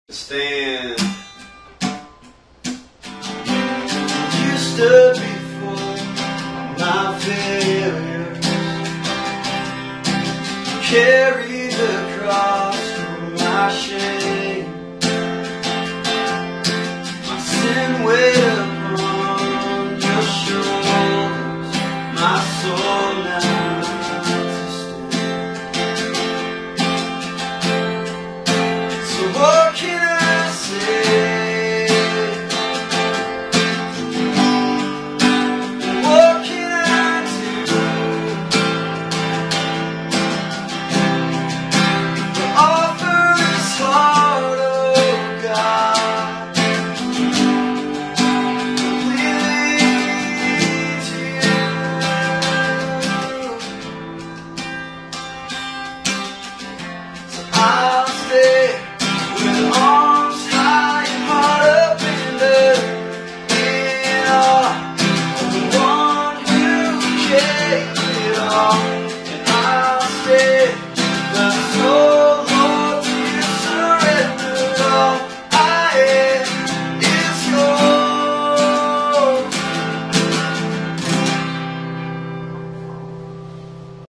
Stand. You stood before my failures, carried the cross for my shame. My sin weighed upon your shoulders, my soul now to stand. So what can I say? What can I do? To offer this heart, oh God, completely to you. So I'll stay with arms high and heart up in awe of the one who gave it all.